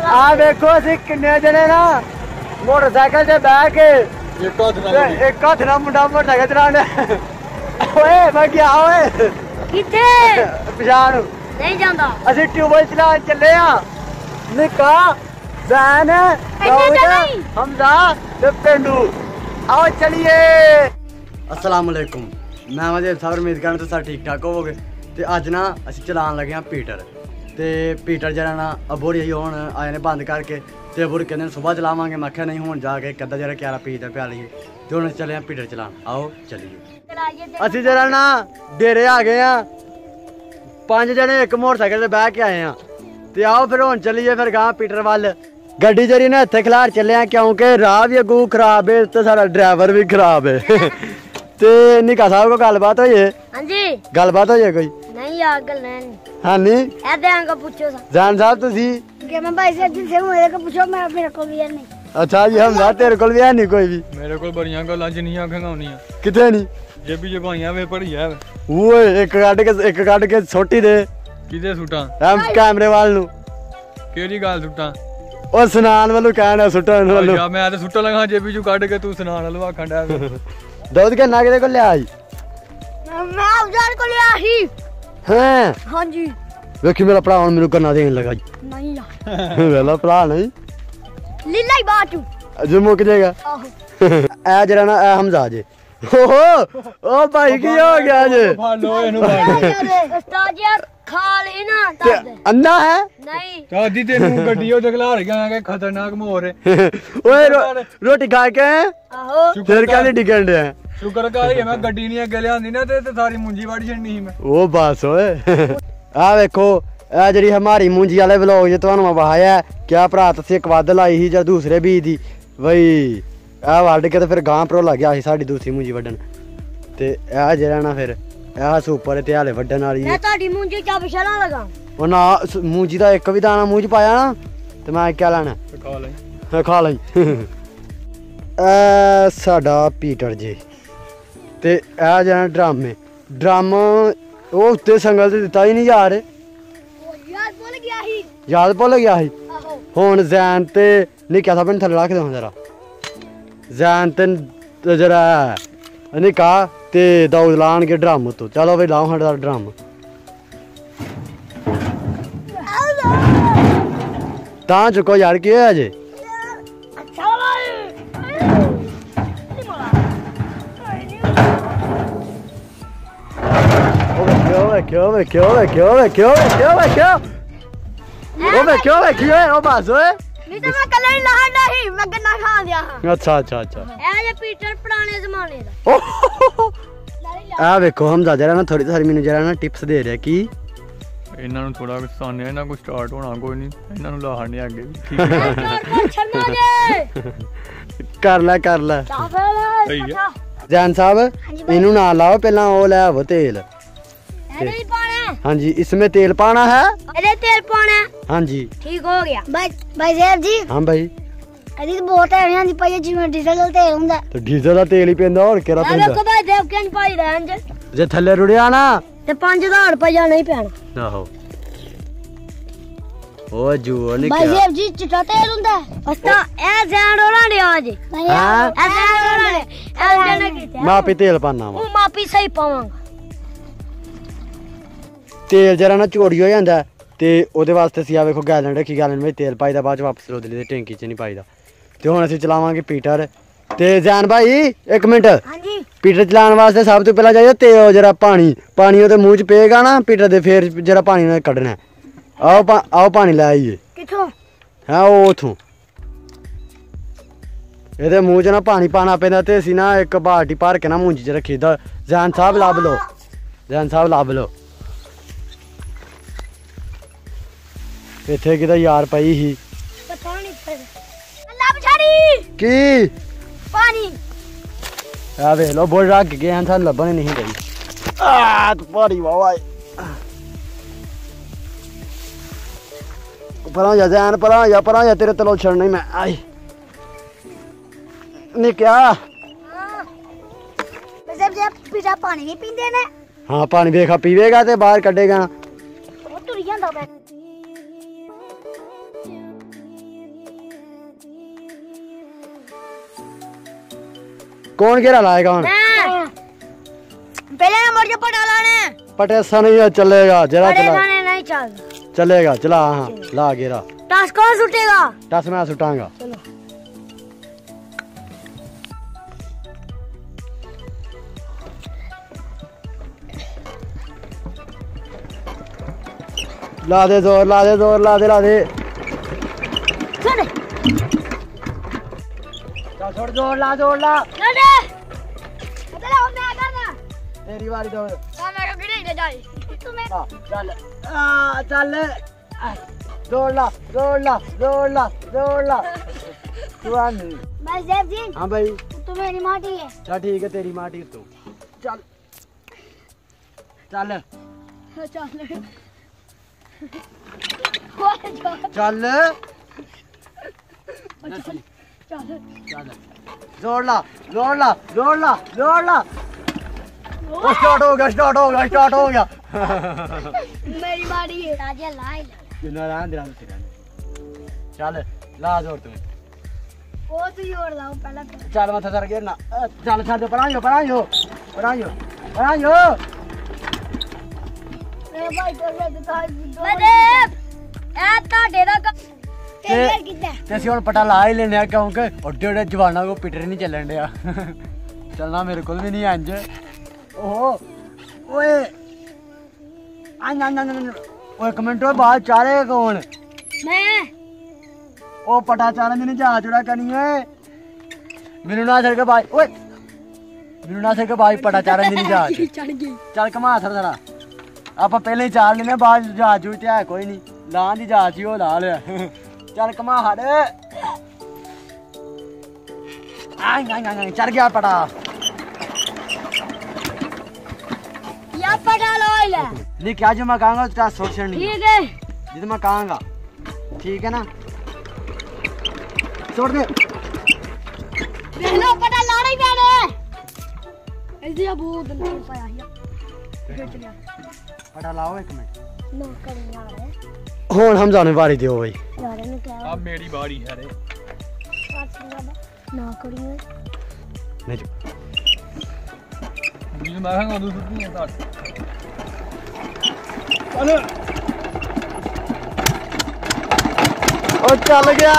ਆ ਵੇਖੋ ਅਸੀਂ ਕਿੰਨੇ ਜਣੇ ਨਾ मोटरसाइकिल से बह के एक हथ ना मुंडा मोटरसाइकिल चलाने ओए मैं क्या ओए किथे पछाण नहीं जांदा ਅਸੀਂ ट्यूबवेल चला चले आ निका जैन हमजा ते पेंडू आओ चलिए अस्सलाम वालेकुम मैं वजह साहब उम्मीद करना तुम सब ठीक ठाक होवोगे ते अज ना ਅਸੀਂ चलान लगे हां पीटर ते पीटर जरा ना अबोरी हुण आए ने बंद करके ते अबोरी कहंदे सुबह चलावांगे मैं आख्या नहीं हुण जाके कदा जरा 11 पी दा प्या लीए ते हुण चले पीटर चलान आओ चलिए ਅਸੀਂ जरा ना डेरे आ गए हां 5 जने एक मोटरसाइकिल ते बह के आए हां ते आओ फिर हुण चलिए फिर गां पीटर वाल गड्डी जरी ना इत्थे खलार चले हां क्योंकि राह भी अगू खराब है ते सारा ड्राइवर भी खराब है ते निका साहब को गलबात होई है हां जी गलबात होई है कोई नहीं यार गल नहीं हां नहीं ऐसे आंगा पूछो जान साहब तुसी के मैं भाई से दिन से मेरे को पूछो मेरे को भी नहीं अच्छा जी हम ना तेरे को भी है नहीं कोई भी मेरे को बड़ियां गल्लां जिन्नियां खंगाउनियां किथे नहीं जे भी जबाइयां वे पड़िया वो एक काट के छोटी दे किदे सुटा हम कैमरे वाल नु केड़ी गल सुटा ओ सुनान वालू कहना सुटन वालू अच्छा मैं ते सुटा लगा जे भी काट के तू सुनान वालू आखंडा दूध के ना किदे को ले आई मैं अफजल को ले आई हैं हां जी देखी मेरा भरा हुन मेनू करना देन लगा नहीं यार वेला भरा नहीं लीला ही बातू जो मुक जाएगा ए जरा ना ए हमजा जे ओहो ओ भाई की हो गया जे फाड़ लो एनु फाड़ उस्ताद यार खा लेना तब अंधा है नहीं दादी तेनू गड्डी ओ दिखला रहा है खतरनाक मोर है ओए रोटी खा के आहो फिर क्या डिगन दे शुक्र कर मैं गड्डी नहीं अगे लियांदी ना ते सारी मुंजी वाड़ी छड़नी ही मैं ओ बस ओए आ देखो ए जड़ी हमारी मुंजी वाले व्लॉग जे ਤੁਹਾਨੂੰ ਵਹਾਇਆ क्या ਭਰਾ ਤੁਸੀਂ ਇੱਕ ਵੱਧ ਲਾਈ ਸੀ ਜਾਂ ਦੂਸਰੇ ਬੀਜ ਦੀ ਬਈ ਆ ਵੱਢ ਕੇ ਤੇ ਫਿਰ ਗਾਂ ਪਰੋ ਲੱਗ ਗਿਆ ਸੀ ਸਾਡੀ ਦੂਸਰੀ ਮੁੰਜੀ ਵੱਢਣ ਤੇ ਇਹ ਜਿਹੜਾ ਨਾ ਫਿਰ ਇਹ ਸੁਪਰ ਤੇ ਹਾਲੇ ਵੱਢਣ ਵਾਲੀ ਮੈਂ ਤੁਹਾਡੀ ਮੁੰਜੀ ਚ ਬਿਸ਼ਲਾ ਲਗਾ ਉਹ ਨਾ ਮੁੰਜੀ ਦਾ ਇੱਕ ਵੀ ਦਾਣਾ ਮੂੰਹ ਚ ਪਾਇਆ ਨਾ ਤੇ ਮੈਂ ਕਿਆ ਲੈਣਾ ਖਾ ਲਈ ਸਾਡਾ ਪੀਟਰ ਜੀ ਤੇ ਇਹ ਜਿਹੜਾ ਡਰਮ ਉਹ ਉੱਤੇ ਸੰਗਲ ਤੇ ਦਿੱਤਾ ਹੀ ਨਹੀਂ ਯਾਰ याद भुल गया ही हुण जैन ते निक्का साहब ने थल्ले रख दो जरा जैन ते जरा निक्का ते दाऊद लान के ड्रम तो चलो भाई लाओ साडा ड्रम तां चुको यार की होया जे क्यों क्यों ओ बस ओए नहीं तो मैं कलर लाहन नहीं मैं गन्ना खा दिया हां अच्छा अच्छा अच्छा ए जे पीटर पुराने जमाने दा आ देखो हम जरा ना थोड़ी सारी मेनू जरा ना टिप्स दे रहा कि ਇਹਨਾਂ ਨੂੰ ਥੋੜਾ ਸਾਨੇ ਇਹਨਾਂ ਕੋ ਸਟਾਰਟ ਹੋਣਾ ਕੋਈ ਨਹੀਂ ਇਹਨਾਂ ਨੂੰ ਲਾਹਣ ਨਹੀਂ ਅੱਗੇ ਵੀ ਛੱਡਣਾ ਜੇ ਕਰ ਲੈ ਸਹੀ ਹੈ जान साहब इनू ना लाओ पहला वो ले आवो तेल हाँ जी इसमें तेल पाना है तेल पाना है हाँ जी ठीक हो गया भाई साहब जी हाँ भाई अभी तो बहुत है जी भाई जिवें डीजल दा तेल हुंदा तो डीजल दा तेल ही पेंदा और केरा पेंदा देखो भाई देव केन पाई रहन जे थल्ले रुड़िया ना ते 5000 रुपया नहीं पैना आहो ओ जुओ ने भाई साहब जी चिट्टा तेल हुंदा अस्ता ए जैन रोला ने आज हां ए जैन रोला ने ए जने मापी तेल पाना वा मापी सही पावांगा तेल जरा ना चोरी हो जाता ते ओदे वास्ते सी आ वेखो गैलन रखी गैलन में तेल पाईदा बाद वापस रोद ली टैंकी च नहीं पाईदा ते हुण असीं चलावांगे पीटर ते जैन भाई एक मिनट हां जी पीटर चलाने वास्ते सब तो पहला चाहिए ते जरा पानी ओदे मुंह च पेगा ना पीटर दे फिर जरा पानी ने कड्ढना आओ पानी ले आइए किथों हां ओथों ਇਹਦੇ ਮੂੰਹ 'ਚ ਨਾ ਪਾਣੀ ਪਾਣਾ ਪੈਂਦਾ ਤੇ ਅਸੀਂ ਨਾ ਇੱਕ ਬਾਲਟੀ ਭਰ ਕੇ ਨਾ ਮੁੰਜੀ 'ਚ ਰੱਖੀਦਾ ਜੈਨ ਸਾਹਿਬ ਲੱਭ ਲਓ ਇੱਥੇ ਕਿਦਾ ਯਾਰ ਪਈ ਸੀ ਪਤਾ ਨਹੀਂ ਫਿਰ ਲੱਭ ਛੜੀ ਕੀ ਪਾਣੀ ਆ ਵੇ ਲੋ ਬੋਲ ਰੱਖ ਗਏ ਹਨ ਸਾਨੂੰ ਲੱਭਣ ਨਹੀਂ ਗਈ ਆ ਤੂੰ ਪਾਣੀ ਵਾਵਾ ਪਰਾਂ ਜਾ ਜੈਨ ਪਰਾਂ ਜਾ ਤੇਰੇ ਤਲੋਂ ਛੱਡ ਨਹੀਂ ਮੈਂ ਆਈ नहीं क्या पिता पानी नहीं पींदे ने हाँ पानी देखा पीवेगा ते बाहर कड्डेगा टुर जांदा कौन घेरा लाएगा हूँ? पहले नंबर के पटा लाने। पटेसा नहीं है, चलेगा जरा चला। नहीं चल चलेगा चला। हाँ ला घेरा। टस कौन सुटेगा? टस मैं सुटाऊंगा। चलो ला दे जोर, ला दे जोर, ला दे, ला दे। चल छोड़ जोर ला, जोर ला। दे चलो मैं करना। तेरी बारी जोर। मैं को गिरे जाए तुम्हें। चल चल जोर ला, जोर ला, जोर ला, जोर ला। तू आ नहीं। मैं जेब जी। हाँ भाई तू मेरी माटी है। चल ठीक है, तेरी माटी तू। चल चल चल चल चल जोर ला, जोर ला, जोर ला, जोर ला। स्टार्ट हो गया, स्टार्ट हो गया, स्टार्ट हो गया। मेरी माटी है। राजा लाई चल ला जोर तू। वो तू जोड़ लाओ पहला तो। चल माथा सर गिरना। चल छड़ पढ़ाइयो, पढ़ाइयो, पढ़ाइयो, पढ़ाइयो। ए भाई तो मैं डेरा का तेरे कितना तेसी हुन पटा ला ही लेने क्योंकि ओडे ओडे जवाना को पिटर नहीं चलन दिया। चलना मेरे को भी नहीं अंज। ओहो ओए ओए कमेंटो बाहर चारे कौन? मैं ओ पटा चारे मैंने जा जुड़ा करनी है। मेनू ना सर के भाई, ओए मेनू ना सर के भाई पटा चारे नहीं जा। चढ़ गई। चल कमा सर जरा। आप पहले ही चाल लेने, बाद जहाज जूझ है कोई नहीं। लान दी जहाज ही वो ला लिया। चल कमा हट। चढ़ गया पटा। या पटा लो ले। नहीं क्या जो मैं कहूँगा उसका सोचना नहीं। ठीक है जितना मैं कहूँगा ठीक है ना। छोड़ दे। पहले पटा लाना ही मैंने। ऐसे बहुत नहीं पाया या पटा लाओ एक मिनट। ना कर यार हुन हम जाने बारी दियो भाई। यार ने क्या अब मेरी बारी है रे। ना करिए नहीं जो मुझे मैं कहूंगा दूसरी नहीं है साथ। ओ चल गया।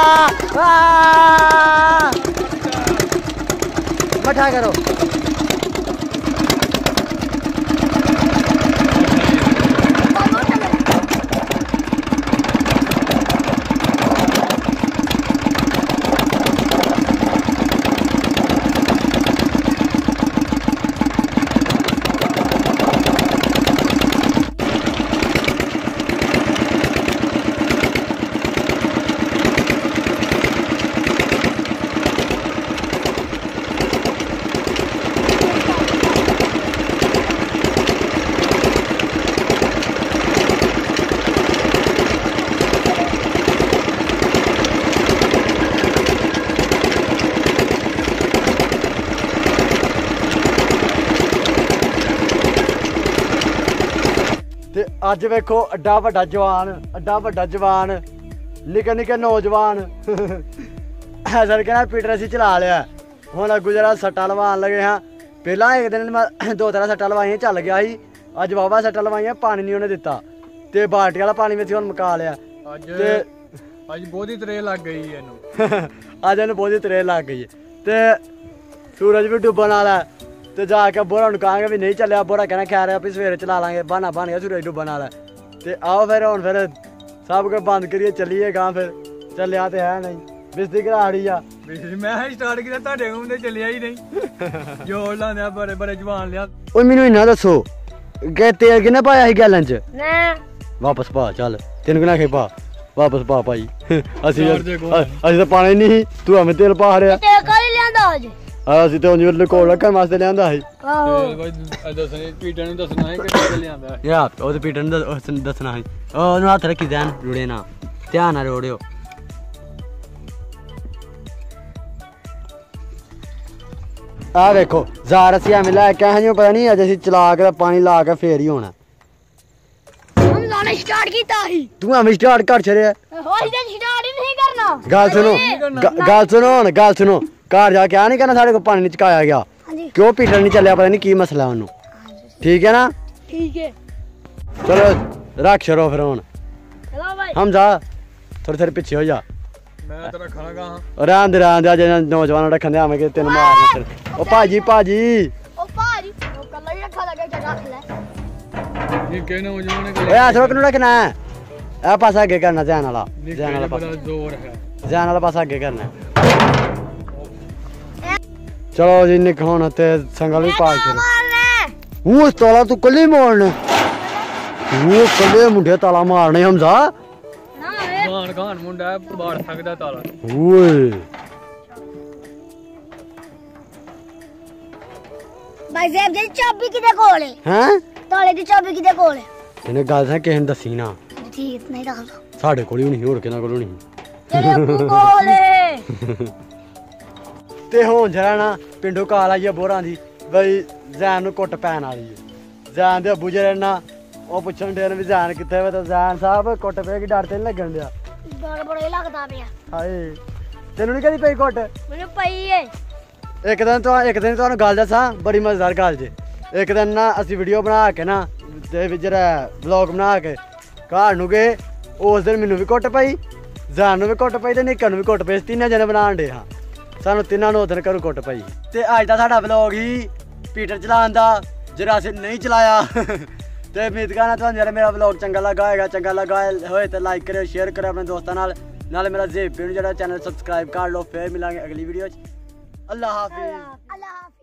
बैठा करो। ते अज वेखो अड्डा वड्डा जवान निक्के निक्के नौजवान सर कहना पीटर असी चला लिया। हुण अगू जरा सट्टा लवान लगे हाँ। पहला एक दिन मैं 2-3 सट्टा लवाइया चल गया ही। अज बाबा सट्टा लवाइया पानी नहीं उन्हें दिता ते बाल्टी वाला पानी में हुण मुका लिया। अज बहुत ही तरे लग गई है अज इन्हू बहुत ही तरे लग गई ते सूरज भी डुब्बन वाला है। ते जाके बोरा कहांगे भी नहीं चलिया। बोरा कहना खैर है सवेरे चला लांगे, बहाना बन गया सूरज डुब्बन वाला। ते आओ फिर हुण फिर सब कुछ बंद करिए चलिए गां। फिर चलिया ते है नहीं बिजली घराड़ी आ। मैं स्टार्ट किया ਤੁਹਾਡੇ ਕੋਲ ਤੇ ਚੱਲਿਆ ਹੀ ਨਹੀਂ। ਜੋੜ ਲਾਂਦੇ ਬੜੇ ਬੜੇ ਜਵਾਨ ਲਿਆ। ਓਏ ਮੈਨੂੰ ਇਨਾ ਦੱਸੋ ਕਿ ਤੇਲ ਕਿਨੇ ਪਾਇਆ ਸੀ ਗੈਲਨ ਚ? मैं ਵਾਪਸ ਪਾ। ਚੱਲ ਤੈਨੂੰ ਕਿਹਨਾਂ ਖੇਪਾ ਵਾਪਸ ਪਾ ਭਾਈ। ਅਸੀਂ ਤਾਂ ਪਾਣੀ ਨਹੀਂ, ਤੂੰ ਐਵੇਂ ਤੇਲ ਪਾ ਰਿਹਾ। ते कल लियांदा आज ਅਸੀਂ ਤਾਂ ਉਹਨੂੰ ਕੋਲ ਰੱਖਣ ਵਾਸਤੇ ਲਿਆਂਦਾ ਸੀ। ਤੇ ਬਾਈ ਦੱਸਣੇ ਪੀਟਰ ਨੂੰ ਦੱਸਣਾ ਹੈ ਕਿੱਥੇ ਲਿਆਂਦਾ ਹੈ। ਯਾਰ ਉਹ ਤੇ ਪੀਟਰ ਨੂੰ ਦੱਸਣਾ ਸੀ। ਉਹਨੂੰ ਹੱਥ ਰੱਖੀ ਧਿਆਨ ਰੁੜੇ ਨਾ, ਧਿਆਨ ਨਾਲ ਰੋੜਿਓ। ਆ ਵੇਖੋ ਜ਼ਾਰ ਅਸੀਂ ਐਵੇਂ ਲੈ ਕੇ ਆਏ ਹਾਂ, ਪਤਾ ਨਹੀਂ ਅਜੇ ਅਸੀਂ ਚਲਾ ਕੇ ਪਾਣੀ ਲਾ ਕੇ ਫੇਰ ਹੀ ਹੋਣਾ। हम लाने स्टार्ट कीता ही। ਤੂੰ ਐਵੇਂ ਸਟਾਰਟ ਕਰ ਛੜਿਆ। होई ते स्टार्ट ही नहीं करना। ਗੱਲ ਸੁਣੋ, ਗੱਲ ਸੁਣੋ, ਹੁਣ ਗੱਲ ਸੁਣੋ। घर जाके आ नहीं कहना साढ़े को पानी नहीं चकाया गया क्यों पीटर नहीं चलिया पता नहीं की मसला है उन्होंने ठीक है ना ठीक है चलो रख छोड़ो फिर हुन चलो भाई हमजा थोड़ी थोड़ी पीछे हो जा मैं तेरा खाना कहाँ रहन दे अज नौजवान रखन दे आवे तेन मारना फिर ओ भाजी भाजी ओ भाजी ओ कल ही रखा लगे जगह ले ये कहना मुझे ओए ऐसा किनु रखना है ए पासा आगे करना ध्यान वाला ध्यान वाला बड़ा जोर है ध्यान वाला पासा आगे करना है चलो जी निकल ते संगल भी पास कर वो ताला तू कली मारने वो कले मुंडे ताला मारने हमजा ना वे खान खान मुंडा बाड़ सकदा ताला ओए भाई साहब जी चाबी किदे कोल है हैं ताले दी चाबी किदे कोल है ਇਹਨੇ ਗੱਲ ਤਾਂ ਕਿਸੇ ਨੂੰ ਦੱਸੀ ਨਾ ठीक नहीं रखा ਸਾਡੇ ਕੋਲ ਹੀ ਨਹੀਂ ਹੋਰ ਕਿਹਨਾਂ ਕੋਲ ਨਹੀਂ तेरे अब्बू कोल है ਤੇ ਹੁਣ ਜਰਾ ਨਾ ਪਿੰਡੋਂ ਕਾਲ ਆਈ ਆ ਬੋਰਾਂ ਦੀ ਬਈ ਜ਼ੈਨ ਨੂੰ ਕੁੱਟ ਪੈਣ ਵਾਲੀ ਹੈ ਜ਼ੈਨ ਦੇ ਅੱਬੂ ਜਿਹੜੇ ਨਾ ਉਹ ਪੁੱਛਣ ਦੇ ਨੇ ਵੀ ਜ਼ੈਨ ਕਿੱਥੇ ਵੇ ਤਾਂ ਜ਼ੈਨ ਸਾਹਿਬ ਕੁੱਟ ਪਏ ਕਿ ਡਰ ਤੇ ਨਹੀਂ ਲੱਗਣ ਦਿਆ डर बड़ा ही लगदा पिया ਹਾਏ ਤੈਨੂੰ ਨਹੀਂ ਕਦੀ ਪਈ ਕੁੱਟ मैंने पई है ਇੱਕ ਦਿਨ ਤੁਹਾਨੂੰ ਗੱਲ ਦੱਸਾਂ ਬੜੀ ਮਜ਼ੇਦਾਰ ਗੱਲ ਜੇ ਇੱਕ ਦਿਨ ਨਾ ਅਸੀਂ ਵੀਡੀਓ ਬਣਾ ਕੇ ਨਾ ਤੇ ਵੀ ਜਿਹੜਾ ਵਲੌਗ ਬਣਾ ਕੇ ਘਰ ਨੂੰ ਗਏ ਉਸ ਦਿਨ ਮੈਨੂੰ ਵੀ ਕੁੱਟ ਪਈ ਜ਼ੈਨ ਨੂੰ ਵੀ ਕੁੱਟ ਪਈ ਤੇ ਨਿੱਕਾ ਨੂੰ ਵੀ ਕੁੱਟ ਪਈ ਤਿੰਨਾਂ ਜਣੇ ਬਣਾਉਣ ਡੇ ਹਾਂ ਸਾਨੂੰ ਤਿੰਨਾਂ ਨੂੰ ਉਦੋਂ ਘਰੋਂ ਕੁੱਟ ਪਈ ਤੇ ਅੱਜ ਦਾ ਸਾਡਾ ਵਲੌਗ ਹੀ ਪੀਟਰ ਚਲਾਉਣ ਦਾ ਜਿਹੜਾ ਅਸੀਂ ਨਹੀਂ ਚਲਾਇਆ ਤੇ ਉਮੀਦ ਕਰਨਾ ਤੁਹਾਨੂੰ ਜਿਹੜਾ ਮੇਰਾ ਵਲੌਗ ਚੰਗਾ ਲੱਗਾ ਹੋਏਗਾ ਚੰਗਾ ਲੱਗਾ ਹੋਏ ਤੇ ਲਾਈਕ ਕਰਿਓ ਸ਼ੇਅਰ ਕਰਿਓ ਆਪਣੇ ਦੋਸਤਾਂ ਨਾਲ ਨਾਲੇ ਮੇਰਾ ਜ਼ੇਬ ਨੂੰ ਜਿਹੜਾ ਚੈਨਲ ਸਬਸਕ੍ਰਾਈਬ ਕਰ ਲਓ ਫਿਰ ਮਿਲਾਂਗੇ ਅਗਲੀ ਵੀਡੀਓ 'ਚ ਅੱਲਾ ਹਾਫਿਜ਼ अल्लाह